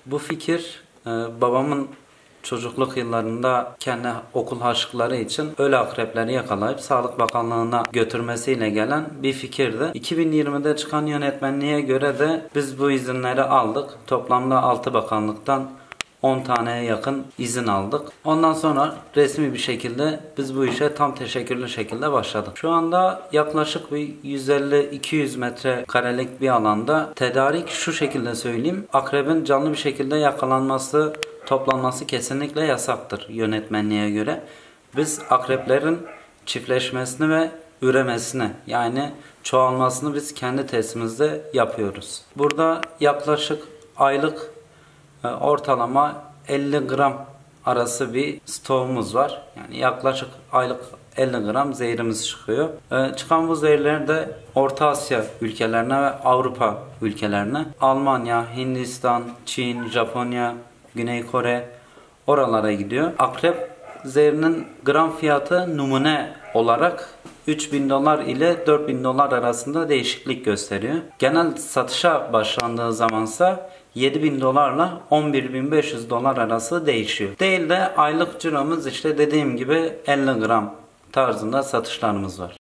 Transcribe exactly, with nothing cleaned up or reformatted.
Bu fikir e, babamın çocukluk yıllarında kendi okul harçlıkları için ölü akrepleri yakalayıp Sağlık Bakanlığı'na götürmesiyle gelen bir fikirdi. iki bin yirmide çıkan yönetmenliğe göre de biz bu izinleri aldık. Toplamda altı bakanlıktan on taneye yakın izin aldık. Ondan sonra resmi bir şekilde biz bu işe tam teşekkürlü şekilde başladık. Şu anda yaklaşık bir yüz elli iki yüz metrekarelik bir alanda tedarik şu şekilde söyleyeyim. Akrebin canlı bir şekilde yakalanması, toplanması kesinlikle yasaktır yönetmenliğe göre. Biz akreplerin çiftleşmesini ve üremesini, yani çoğalmasını biz kendi testimizde yapıyoruz. Burada yaklaşık aylık ortalama elli gram arası bir stoğumuz var. Yani yaklaşık aylık elli gram zehrimiz çıkıyor. Çıkan bu zehirler de Orta Asya ülkelerine ve Avrupa ülkelerine, Almanya, Hindistan, Çin, Japonya, Güney Kore, oralara gidiyor. Akrep zehrinin gram fiyatı numune olarak üç bin dolar ile dört bin dolar arasında değişiklik gösteriyor. Genel satışa başlandığı zamansa yedi bin dolarla on bir bin beş yüz dolar arası değişiyor. Değil de aylık ciromuz işte dediğim gibi elli gram tarzında satışlarımız var.